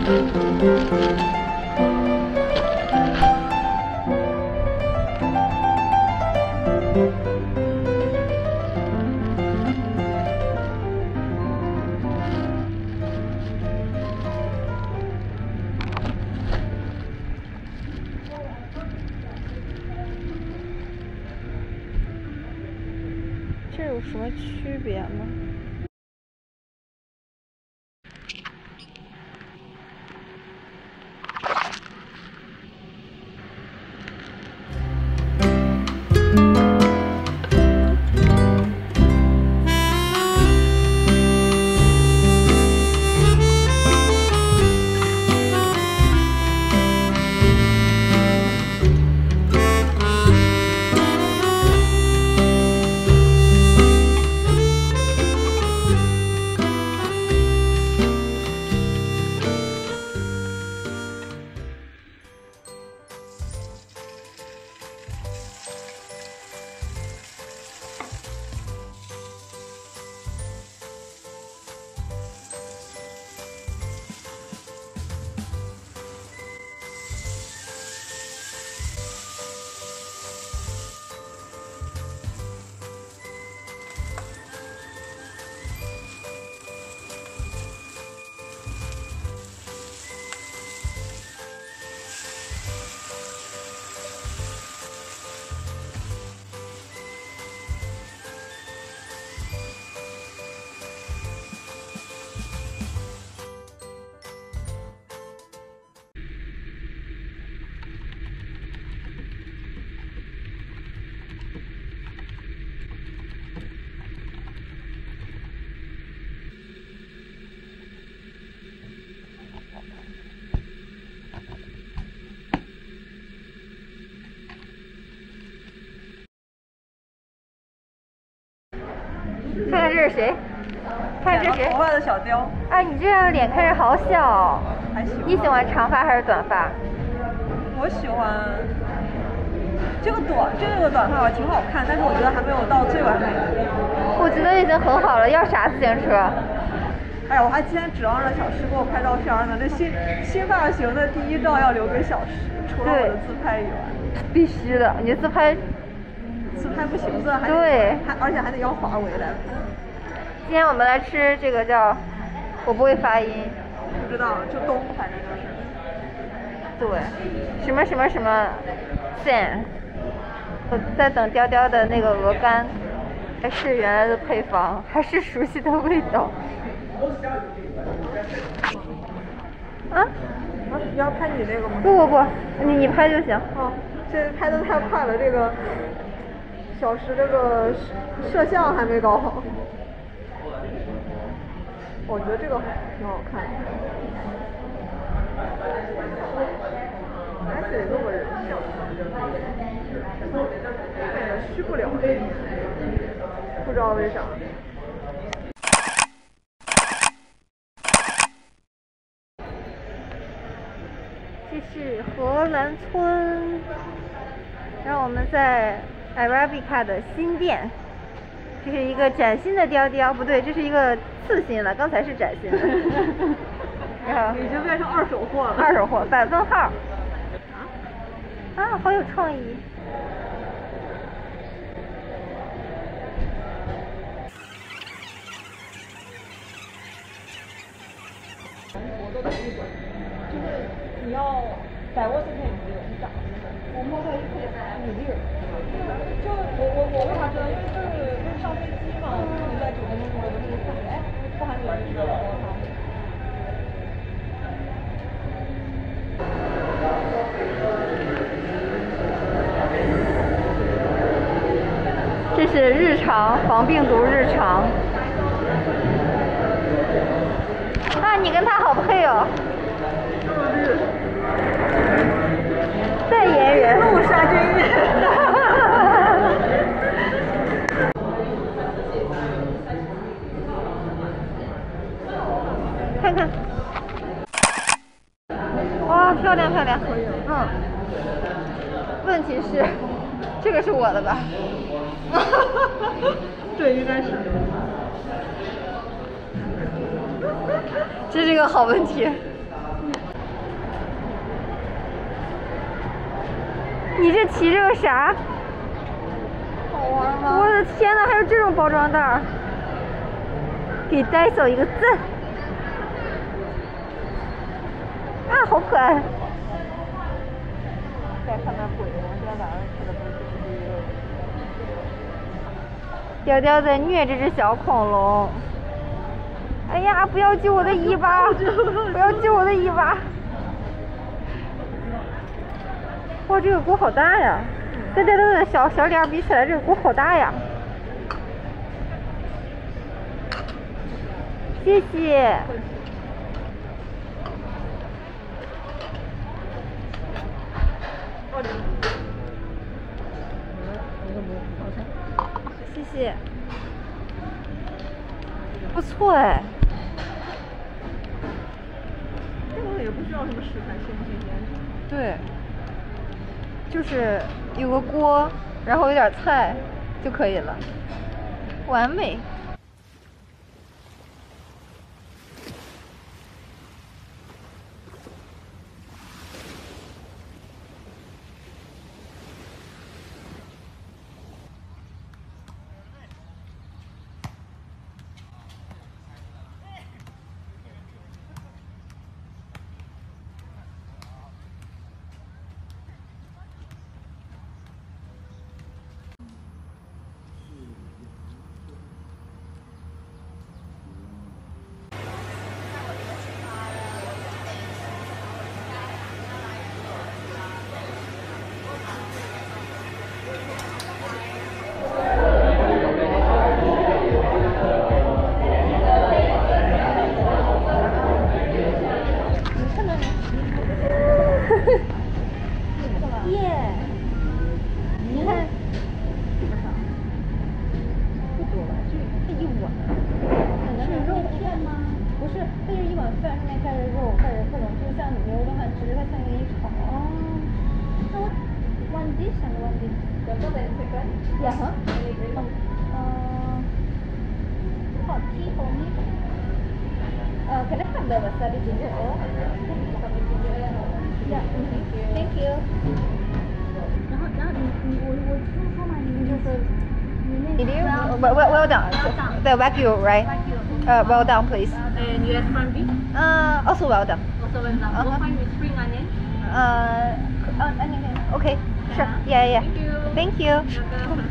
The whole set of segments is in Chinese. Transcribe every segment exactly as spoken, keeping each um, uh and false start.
这有什么区别吗？看看这是谁？看这是谁？ 头发的小雕。 哎，你这样脸看着好小。 还行。 你喜欢长发还是短发？ 我喜欢这个短，这个短发吧挺好看，但是我觉得还没有到最完美。 我觉得已经很好了。要啥自行车？ 哎呀，我还今天指望着小石给我拍照片呢。这新新发型的第一照要留给小石，除了我的自拍以外。 必须的，你自拍。 自拍不行，自还对， 还而且还得要华为来。 今天我们来吃这个叫，我不会发音， 不知道，就东，反正就是。 对，什么什么什么线。我在等雕雕的那个鹅肝，还是原来的配方，还是熟悉的味道。啊？ 啊，你要拍你那个吗？ 不不不，你你拍就行。 哦，这拍的太快了，这个。小石这个摄像还没搞好，我觉得这个挺好看的，还得弄个人像，哎呀，虚不了，不知道为啥。 这是荷兰村，然后我们在。Arabica 的新店，这是一个崭新的雕雕，不对，这是一个次新了，刚才是崭新的。然后已经变成二手货了。 二手货，百分号。啊，好有创意。 就是你要把握这片鱼，你长我摸到一颗米粒儿。就我我我为啥知道？因为这是不是上飞机嘛？就是你在酒店的时候，我就看，哎，这还有一个我靠。 这是日常防病毒日常。啊，你跟他好配哦。代言人。 陆杀菌。 看看，哇，漂亮漂亮，嗯。问题是，这个是我的吧？ 对，应该是。 这是一个好问题。 你这提着个啥？ 好玩吗？ 我的天呐，还有这种包装袋儿！给呆手一个赞！啊，好可爱！ 在上面滚，我今天晚上吃的不是猪肉。 雕雕在虐这只小恐龙。哎呀，不要揪我的尾巴！不要揪我的尾巴！哇，这个锅好大呀！跟这的小小脸比起来，这个锅好大呀！谢谢。谢谢。不错哎。 这个也不需要什么食材新不新鲜。 对。就是有个锅，然后有点菜就可以了，完美。耶！你看，不多吧？就这一碗。是肉片吗？不是，它就是一碗饭，上面盖着肉，盖着各种，就像牛的话，只是它像给你炒。哦。那我 one dish and one dish. Yeah, huh? Uh, hot tea for me. Uh, can I have the wasabi ginger ale? Yeah, thank you. 然后，然后你你我我听说嘛，你就是你那个 well well well done. The wagyu, right? Uh, well done, please. And U S corned beef? Uh, also well done. Also well done. Uh-huh. Both fine with spring onion. Uh, uh, onion. Okay, sure. Yeah, yeah. Thank you. Thank you. Welcome.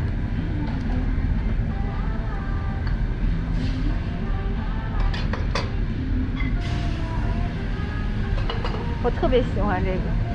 我特别喜欢这个。